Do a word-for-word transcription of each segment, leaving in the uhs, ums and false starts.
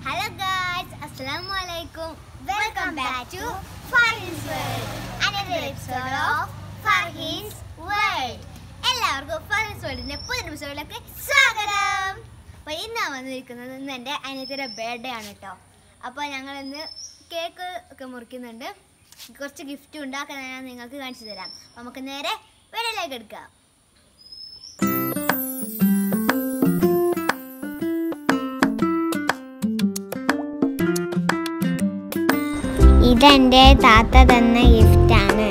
Hello guys, Assalamualaikum. Welcome back to Farhin's World. Another episode of Farhin's World. എല്ലാവർക്കും Farhin's Worldന്റെ പുതിയ എപ്പിസോഡിലേക്ക് സ്വാഗതം. അപ്പോൾ ഇന്ന് വന്നിരിക്കുന്നത് ഇന്ന് എൻ്റെ അനിയത്തിയുടെ ബർത്ത്ഡേ ആണ് കേട്ടോ. അപ്പോൾ ഞങ്ങൾ ഇന്ന് കേക്ക് ഒക്കെ മുറിക്കുന്നുണ്ട്. കുറച്ച് ഗിഫ്റ്റ് ഉണ്ടാക്കാൻ ഞാൻ നിങ്ങൾക്ക് കാണിച്ചു തരാം. അപ്പോൾ നമുക്ക് നേരെ വീഡിയോയിലേക്ക് എടുക്കാം. ഇതെൻ്റെ താത്ത തന്ന ഗിഫ്റ്റാണ്.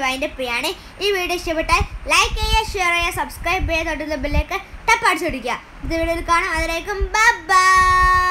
വൈൻഡപ്പ് ചെയ്യാണ്. ഈ വീഡിയോ ഇഷ്ടപ്പെട്ടാൽ ലൈക്ക് ചെയ്യുക, ഷെയർ ചെയ്യുക, സബ്സ്ക്രൈബ് ചെയ്യുക, തൊട്ടുള്ള ബെല്ലേക്ക് ടപ്പ് അടിച്ചു പിടിക്കുക. ഇത് വീഡിയോയിൽ കാണാം. അതിലേക്കും ബൈ ബൈ.